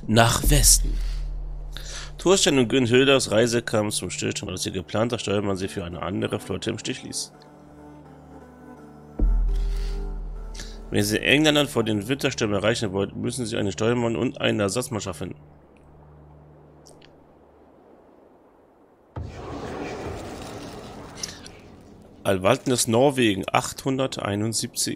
nach Westen. Thorstein und Günhildas Reise kam zum Stillstand, als ihr geplanter Steuermann sie für eine andere Flotte im Stich ließ. Wenn sie Engländern vor den Winterstürmen erreichen wollten, müssen sie einen Steuermann und einen Ersatzmannschaft finden. Alvaltnes Norwegen 871.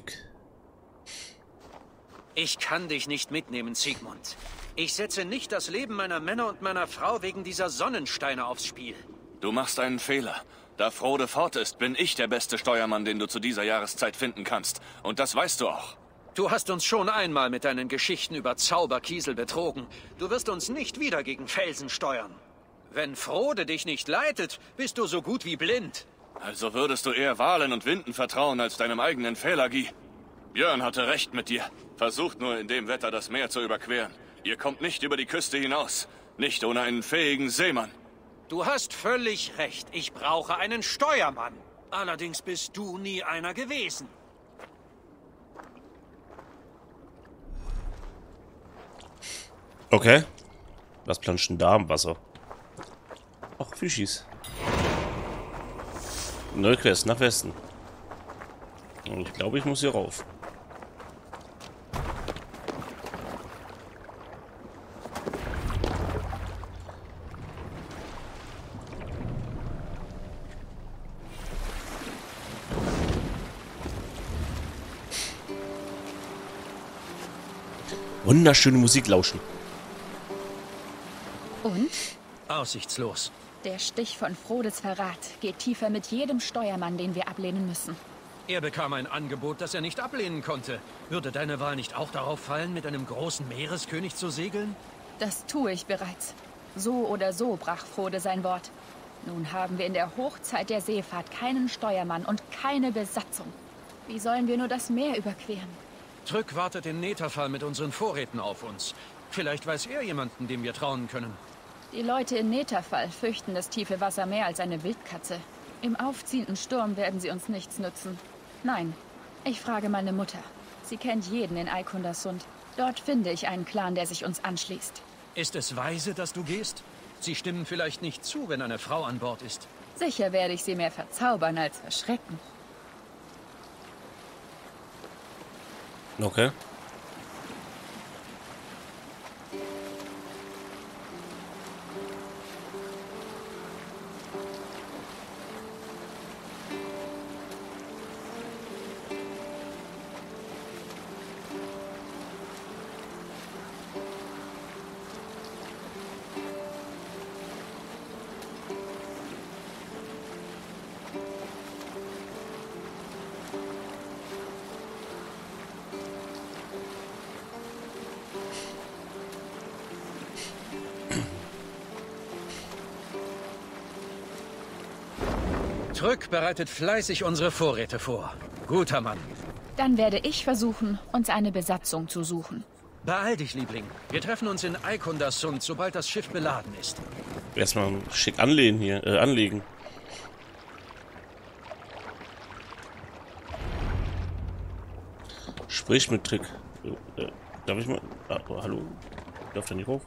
Ich kann dich nicht mitnehmen, Sigmund. Ich setze nicht das Leben meiner Männer und meiner Frau wegen dieser Sonnensteine aufs Spiel. Du machst einen Fehler. Da Frode fort ist, bin ich der beste Steuermann, den du zu dieser Jahreszeit finden kannst. Und das weißt du auch. Du hast uns schon einmal mit deinen Geschichten über Zauberkiesel betrogen. Du wirst uns nicht wieder gegen Felsen steuern. Wenn Frode dich nicht leitet, bist du so gut wie blind. Also würdest du eher Walen und Winden vertrauen als deinem eigenen Felagi. Björn hatte recht mit dir. Versucht nur in dem Wetter das Meer zu überqueren. Ihr kommt nicht über die Küste hinaus. Nicht ohne einen fähigen Seemann. Du hast völlig recht. Ich brauche einen Steuermann. Allerdings bist du nie einer gewesen. Okay. Was planscht denn da im Wasser? Ach, Fischis. Neue Quest nach Westen. Und ich glaube, ich muss hier rauf. Wunderschöne Musik lauschen. Und? Aussichtslos. Der Stich von Frodes Verrat geht tiefer mit jedem Steuermann, den wir ablehnen müssen. Er bekam ein Angebot, das er nicht ablehnen konnte. Würde deine Wahl nicht auch darauf fallen, mit einem großen Meereskönig zu segeln? Das tue ich bereits. So oder so brach Frode sein Wort. Nun haben wir in der Hochzeit der Seefahrt keinen Steuermann und keine Besatzung. Wie sollen wir nur das Meer überqueren? Trück wartet in Netherfall mit unseren Vorräten auf uns. Vielleicht weiß er jemanden, dem wir trauen können. Die Leute in Netherfall fürchten das tiefe Wasser mehr als eine Wildkatze. Im aufziehenden Sturm werden sie uns nichts nützen. Nein, ich frage meine Mutter. Sie kennt jeden in Eikundersund. Dort finde ich einen Clan, der sich uns anschließt. Ist es weise, dass du gehst? Sie stimmen vielleicht nicht zu, wenn eine Frau an Bord ist. Sicher werde ich sie mehr verzaubern als verschrecken. Okay. Trück bereitet fleißig unsere Vorräte vor. Guter Mann. Dann werde ich versuchen, uns eine Besatzung zu suchen. Beeil dich, Liebling. Wir treffen uns in Eikundersund, sobald das Schiff beladen ist. Erstmal schick anlegen hier, anlegen. Sprich mit Trick. Darf ich mal? Ah, oh, hallo? Darf der nicht hoch?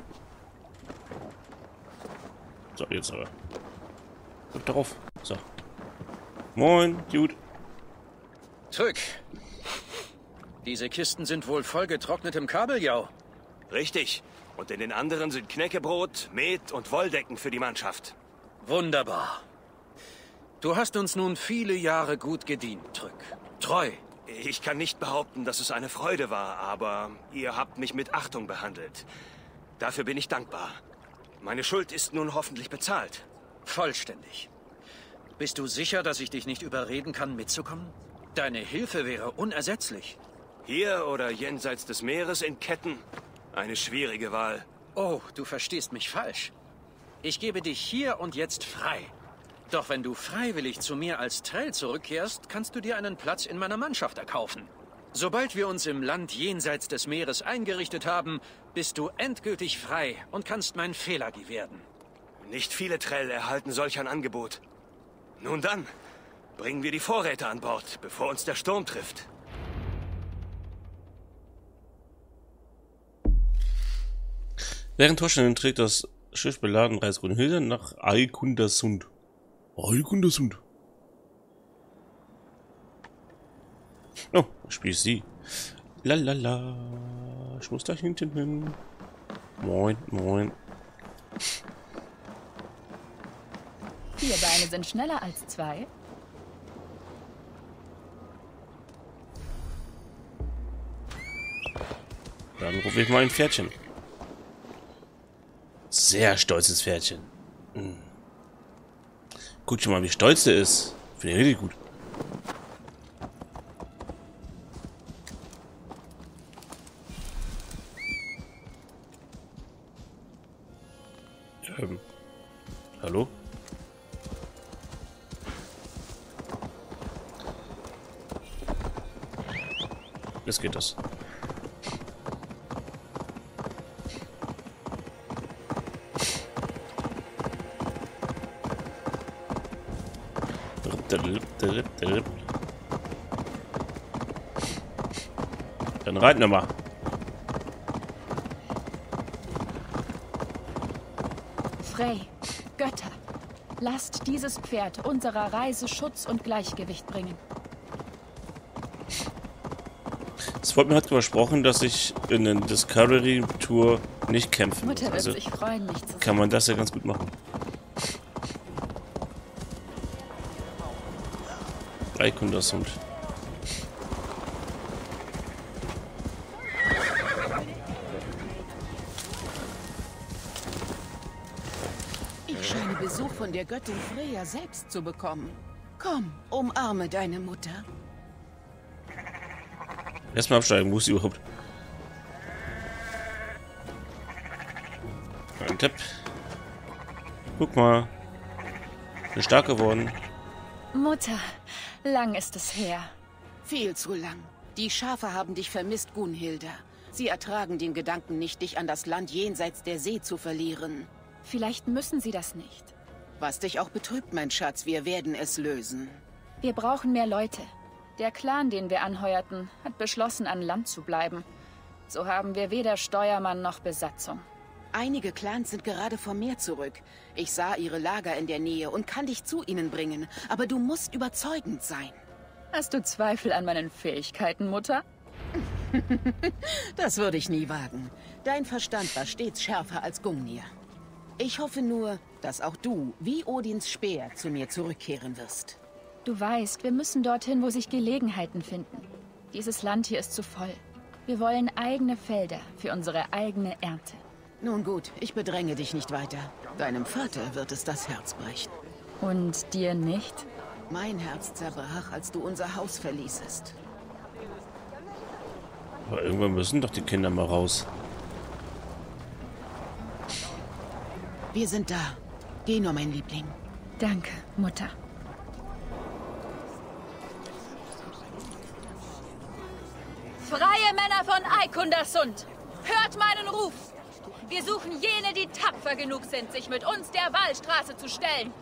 So, jetzt aber. Drück darauf. So. Moin, Dude. Trück. Diese Kisten sind wohl voll getrocknetem Kabeljau. Richtig. Und in den anderen sind Knäckebrot, Met und Wolldecken für die Mannschaft. Wunderbar. Du hast uns nun viele Jahre gut gedient, Trück. Treu. Ich kann nicht behaupten, dass es eine Freude war, aber ihr habt mich mit Achtung behandelt. Dafür bin ich dankbar. Meine Schuld ist nun hoffentlich bezahlt. Vollständig. Bist du sicher, dass ich dich nicht überreden kann, mitzukommen? Deine Hilfe wäre unersetzlich. Hier oder jenseits des Meeres in Ketten? Eine schwierige Wahl. Oh, du verstehst mich falsch. Ich gebe dich hier und jetzt frei. Doch wenn du freiwillig zu mir als Trell zurückkehrst, kannst du dir einen Platz in meiner Mannschaft erkaufen. Sobald wir uns im Land jenseits des Meeres eingerichtet haben, bist du endgültig frei und kannst mein Felagi werden. Nicht viele Trell erhalten solch ein Angebot. Nun dann, bringen wir die Vorräte an Bord, bevor uns der Sturm trifft. Während Torsten trägt das Schiff beladen reist Brunhilde nach Eikundersund. Eikundersund. Oh, spiel sie. Lalala. Ich muss da hinten hin. Moin, moin. 4 Beine sind schneller als 2. Dann rufe ich mal ein Pferdchen. Sehr stolzes Pferdchen. Guck schon mal, wie stolz der ist. Finde ich richtig gut. Hallo? Jetzt geht das. Dann reiten wir mal. Frey, Götter, lasst dieses Pferd unserer Reise Schutz und Gleichgewicht bringen. Das Volk mir hat versprochen, dass ich in der Discovery Tour nicht kämpfen muss. Mutter wird Also sich freuen, mich zu sehen. kann man das ja ganz gut machen. Eikundersund. Ich scheine Besuch von der Göttin Freya selbst zu bekommen. Komm, umarme deine Mutter. Erstmal absteigen, wo ist sie überhaupt? Ein Tipp. Guck mal. Bin stark geworden. Mutter, lang ist es her. Viel zu lang. Die Schafe haben dich vermisst, Gunhilda. Sie ertragen den Gedanken nicht, dich an das Land jenseits der See zu verlieren. Vielleicht müssen sie das nicht. Was dich auch betrübt, mein Schatz, wir werden es lösen. Wir brauchen mehr Leute. Der Clan, den wir anheuerten, hat beschlossen, an Land zu bleiben. So haben wir weder Steuermann noch Besatzung. Einige Clans sind gerade vom Meer zurück. Ich sah ihre Lager in der Nähe und kann dich zu ihnen bringen. Aber du musst überzeugend sein. Hast du Zweifel an meinen Fähigkeiten, Mutter? Das würde ich nie wagen. Dein Verstand war stets schärfer als Gungnir. Ich hoffe nur, dass auch du, wie Odins Speer, zu mir zurückkehren wirst. Du weißt, wir müssen dorthin, wo sich Gelegenheiten finden. Dieses Land hier ist zu voll. Wir wollen eigene Felder für unsere eigene Ernte. Nun gut, ich bedränge dich nicht weiter. Deinem Vater wird es das Herz brechen. Und dir nicht? Mein Herz zerbrach, als du unser Haus verließest. Aber irgendwann müssen doch die Kinder mal raus. Wir sind da. Geh nur, mein Liebling. Danke, Mutter. Freie Männer von Eikundersund! Hört meinen Ruf! Wir suchen jene, die tapfer genug sind, sich mit uns der Walstraße zu stellen.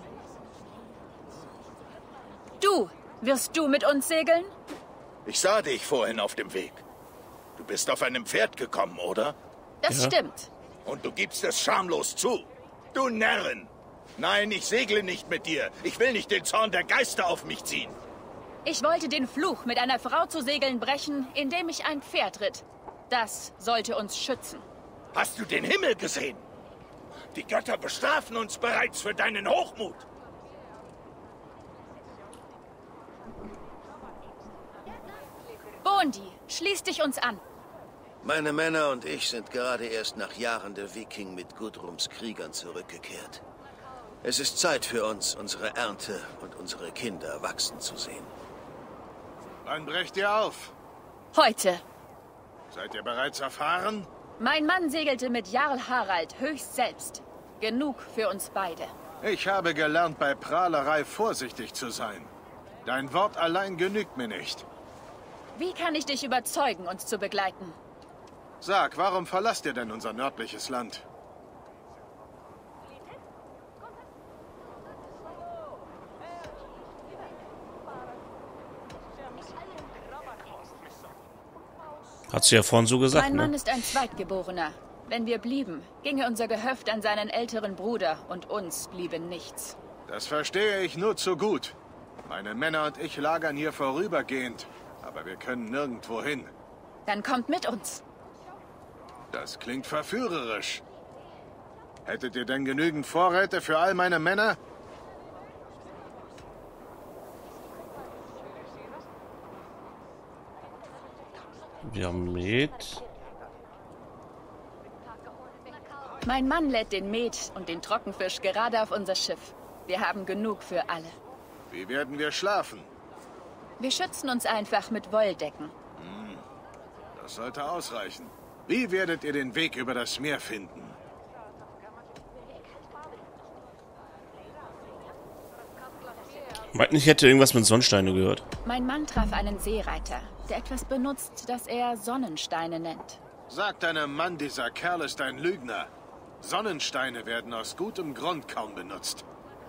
Du, wirst du mit uns segeln? Ich sah dich vorhin auf dem Weg. Du bist auf einem Pferd gekommen, oder? Das stimmt. Und du gibst es schamlos zu. Du Närrin! Nein, ich segle nicht mit dir. Ich will nicht den Zorn der Geister auf mich ziehen. Ich wollte den Fluch, mit einer Frau zu segeln, brechen, indem ich ein Pferd ritt. Das sollte uns schützen. Hast du den Himmel gesehen? Die Götter bestrafen uns bereits für deinen Hochmut. Bondi, schließ dich uns an. Meine Männer und ich sind gerade erst nach Jahren der Viking mit Gudrums Kriegern zurückgekehrt. Es ist Zeit für uns, unsere Ernte und unsere Kinder wachsen zu sehen. Wann brecht ihr auf? Heute. Seid ihr bereits erfahren? Mein Mann segelte mit Jarl Harald höchst selbst. Genug für uns beide. Ich habe gelernt, bei Prahlerei vorsichtig zu sein. Dein Wort allein genügt mir nicht. Wie kann ich dich überzeugen, uns zu begleiten? Sag, warum verlasst ihr denn unser nördliches Land? Hat sie ja vorhin so gesagt, Mein Mann ne? ist ein Zweitgeborener. Wenn wir blieben, ginge unser Gehöft an seinen älteren Bruder und uns bliebe nichts. Das verstehe ich nur zu gut. Meine Männer und ich lagern hier vorübergehend, aber wir können nirgendwo hin. Dann kommt mit uns. Das klingt verführerisch. Hättet ihr denn genügend Vorräte für all meine Männer? Wir haben Met. Mein Mann lädt den Met und den Trockenfisch gerade auf unser Schiff. Wir haben genug für alle. Wie werden wir schlafen? Wir schützen uns einfach mit Wolldecken. Das sollte ausreichen. Wie werdet ihr den Weg über das Meer finden? Meinten, ich hätte irgendwas mit Sonnensteine gehört. Mein Mann traf einen Seereiter, der etwas benutzt, das er Sonnensteine nennt. Sagt einem Mann, dieser Kerl ist ein Lügner. Sonnensteine werden aus gutem Grund kaum benutzt.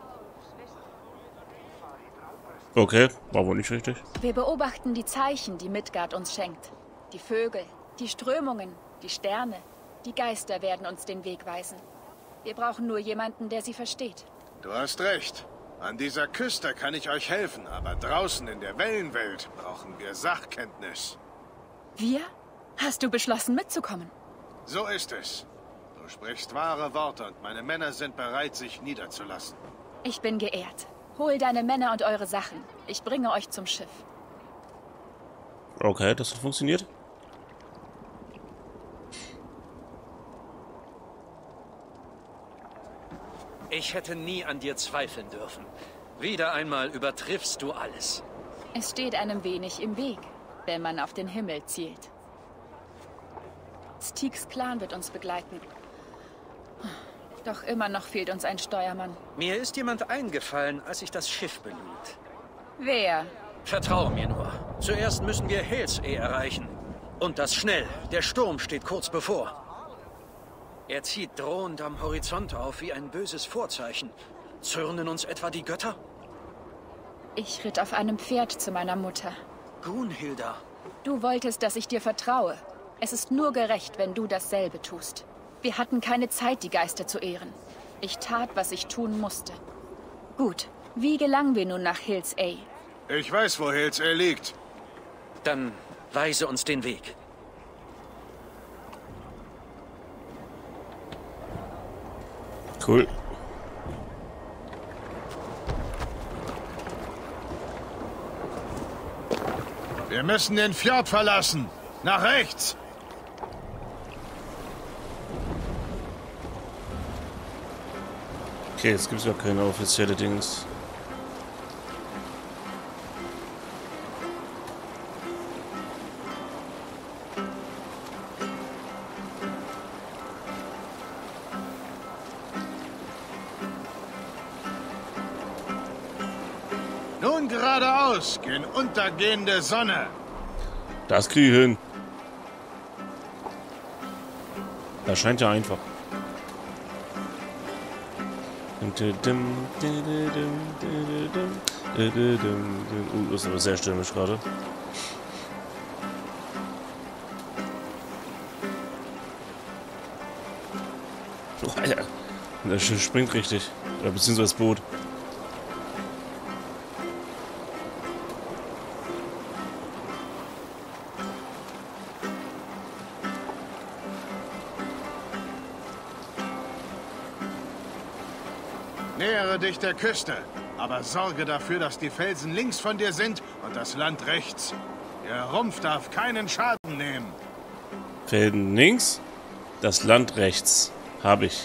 Okay, war wohl nicht richtig. Wir beobachten die Zeichen, die Midgard uns schenkt. Die Vögel, die Strömungen, die Sterne. Die Geister werden uns den Weg weisen. Wir brauchen nur jemanden, der sie versteht. Du hast recht. An dieser Küste kann ich euch helfen, aber draußen in der Wellenwelt brauchen wir Sachkenntnis. Wir? Hast du beschlossen, mitzukommen? So ist es. Du sprichst wahre Worte und meine Männer sind bereit, sich niederzulassen. Ich bin geehrt. Hol deine Männer und eure Sachen. Ich bringe euch zum Schiff. Okay, das hat funktioniert. Ich hätte nie an dir zweifeln dürfen. Wieder einmal übertriffst du alles. Es steht einem wenig im Weg, wenn man auf den Himmel zielt. Styx Clan wird uns begleiten. Doch immer noch fehlt uns ein Steuermann. Mir ist jemand eingefallen, als ich das Schiff belud. Wer? Vertraue mir nur. Zuerst müssen wir Hellsay erreichen. Und das schnell. Der Sturm steht kurz bevor. Er zieht drohend am Horizont auf wie ein böses Vorzeichen. Zürnen uns etwa die Götter? Ich ritt auf einem Pferd zu meiner Mutter. Gunhilda. Du wolltest, dass ich dir vertraue. Es ist nur gerecht, wenn du dasselbe tust. Wir hatten keine Zeit, die Geister zu ehren. Ich tat, was ich tun musste. Gut, wie gelangen wir nun nach Hellsay? Ich weiß, wo Hellsay liegt. Dann weise uns den Weg. Cool. Wir müssen den Fjord verlassen. Nach rechts. Okay, jetzt gibt es ja keine offizielle Dings. Nun geradeaus, gen untergehende Sonne. Das kriege ich hin. Das scheint ja einfach. Das ist aber sehr stürmisch gerade. Oh, Alter. Das Schiff springt richtig. Oder beziehungsweise das Boot. Nähere dich der Küste, aber sorge dafür, dass die Felsen links von dir sind und das Land rechts. Der Rumpf darf keinen Schaden nehmen. Felsen links, das Land rechts. Habe ich.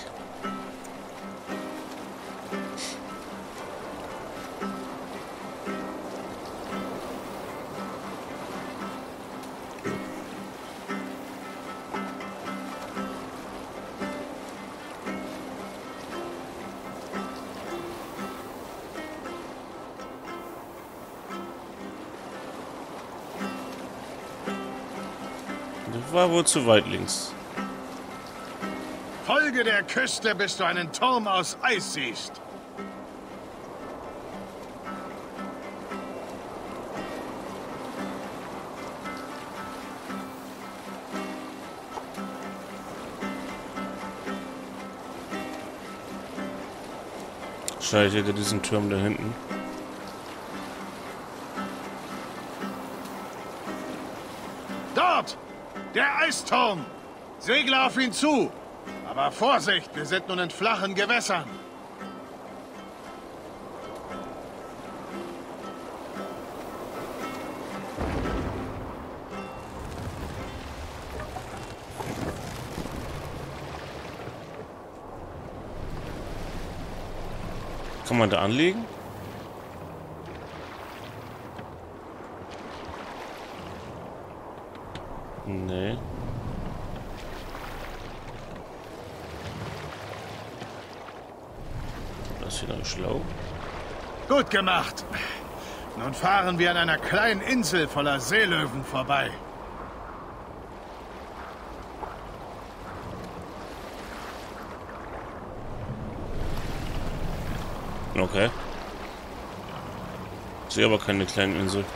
Das war wohl zu weit links. Folge der Küste, bis du einen Turm aus Eis siehst. Wahrscheinlich hinter diesem Turm da hinten. Dort! Der Eisturm! Segle auf ihn zu! Aber Vorsicht, wir sind nun in flachen Gewässern. Kann man da anlegen? Nee. Das ist wieder schlau. Gut gemacht. Nun fahren wir an einer kleinen Insel voller Seelöwen vorbei. Okay. Ich sehe aber keine kleine Insel.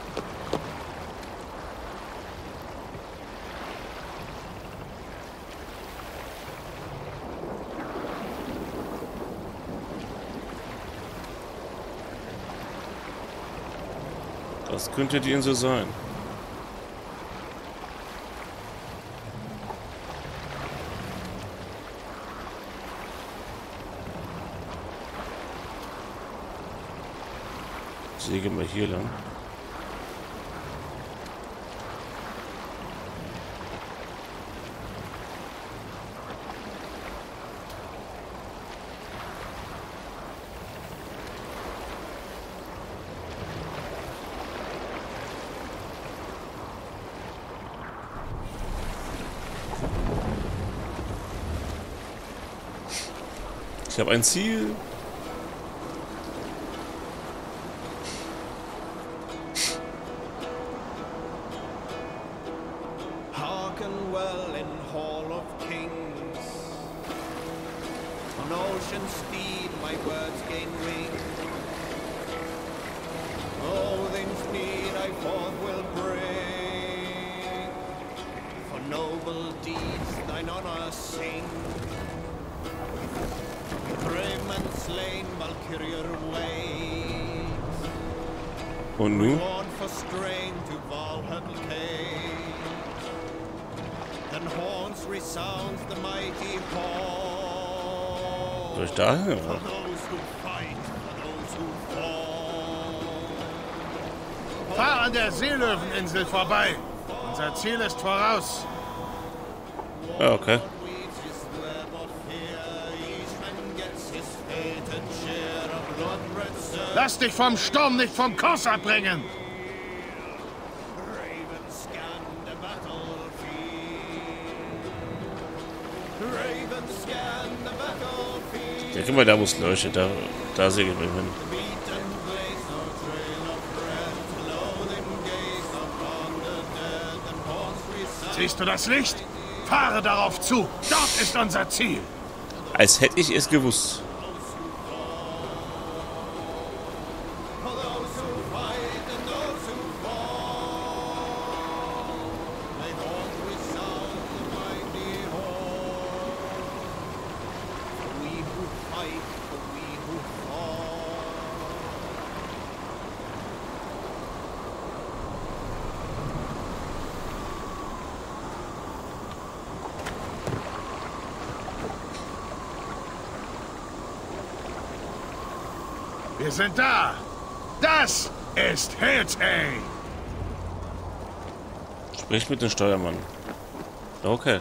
Das könnte die Insel sein. Segeln wir hier lang. Ich habe ein Ziel. Hearken well in Hall of Kings. On ocean steed my words gain wing. Odin's need I forth will bring. For noble deeds thine honor sing. Brave men slain, Valkyrier waves. Und nun? Born for strain to Valhall caves. Then horns resounds the mighty hall. Soll ich da hin? For those who fight, for those who fall. Fahr an der Seelöweninsel vorbei. Unser Ziel ist voraus. Ja, okay. Lass dich vom Sturm nicht vom Kurs abbringen! Ja, guck mal, da wo es leuchtet, da segeln wir hin. Siehst du das Licht? Fahre darauf zu! Dort ist unser Ziel! Als hätte ich es gewusst. Wir sind da! Das ist Hillsay! Sprich mit dem Steuermann. Okay.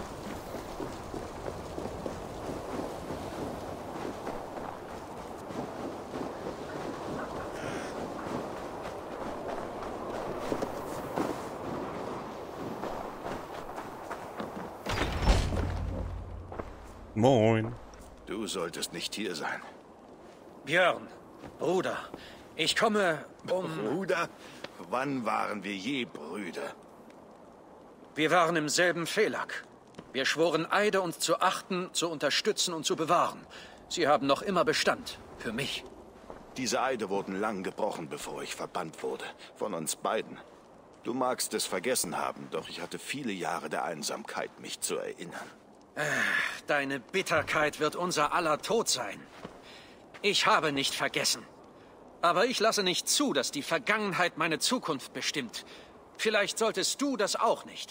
Moin. Du solltest nicht hier sein. Björn, Bruder, ich komme, Bruder? Wann waren wir je Brüder? Wir waren im selben Felag. Wir schworen Eide, uns zu achten, zu unterstützen und zu bewahren. Sie haben noch immer Bestand. Für mich. Diese Eide wurden lang gebrochen, bevor ich verbannt wurde. Von uns beiden. Du magst es vergessen haben, doch ich hatte viele Jahre der Einsamkeit, mich zu erinnern. Deine Bitterkeit wird unser aller Tod sein. Ich habe nicht vergessen. Aber ich lasse nicht zu, dass die Vergangenheit meine Zukunft bestimmt. Vielleicht solltest du das auch nicht.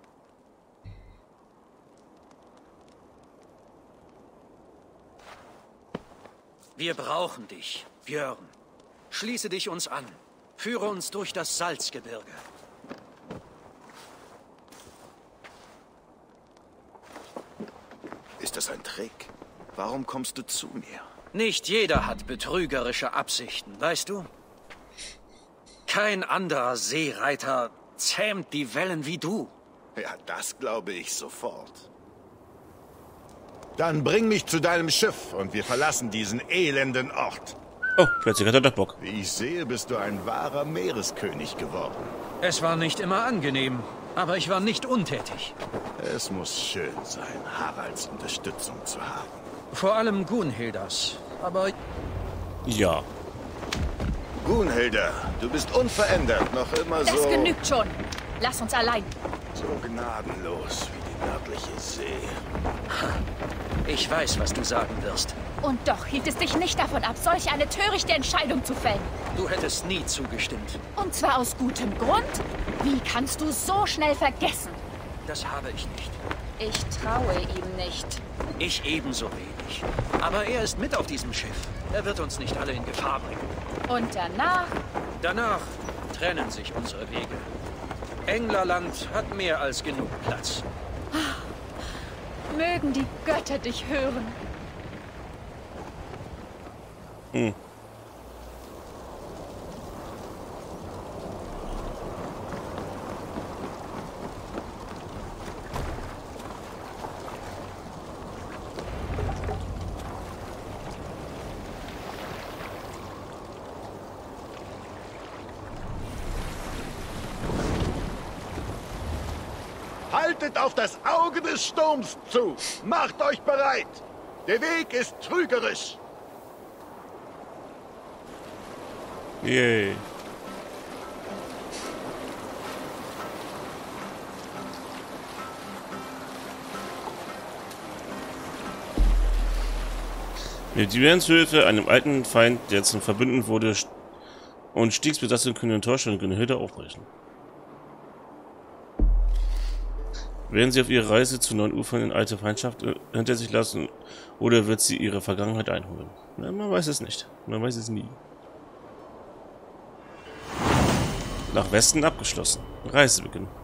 Wir brauchen dich, Björn. Schließe dich uns an. Führe uns durch das Salzgebirge. Ist das ein Trick? Warum kommst du zu mir? Nicht jeder hat betrügerische Absichten, weißt du? Kein anderer Seereiter zähmt die Wellen wie du. Ja, das glaube ich sofort. Dann bring mich zu deinem Schiff und wir verlassen diesen elenden Ort. Oh, plötzlich hat er doch Bock. Wie ich sehe, bist du ein wahrer Meereskönig geworden. Es war nicht immer angenehm, aber ich war nicht untätig. Es muss schön sein, Haralds Unterstützung zu haben. Vor allem Gunhildas, aber... Ja. Gunhilda, du bist unverändert, noch immer so... Das genügt schon. Lass uns allein. So gnadenlos wie die nördliche See. Ich weiß, was du sagen wirst. Und doch hielt es dich nicht davon ab, solch eine törichte Entscheidung zu fällen. Du hättest nie zugestimmt. Und zwar aus gutem Grund. Wie kannst du so schnell vergessen? Das habe ich nicht. Ich traue ihm nicht. Ich ebenso wenig. Aber er ist mit auf diesem Schiff. Er wird uns nicht alle in Gefahr bringen. Und danach? Danach trennen sich unsere Wege. Englerland hat mehr als genug Platz. Mögen die Götter dich hören. Haltet auf das Auge des Sturms zu! Macht euch bereit! Der Weg ist trügerisch! Yay. Mit Björns Hilfe, einem alten Feind, der zum Verbündeten wurde, und Stiegs Besatzung können Torstein und Gunhilda aufbrechen. Werden sie auf ihrer Reise zu neuen Ufern in alte Feindschaft hinter sich lassen, oder wird sie ihre Vergangenheit einholen? Na, man weiß es nicht. Man weiß es nie. Nach Westen abgeschlossen. Reisebeginn.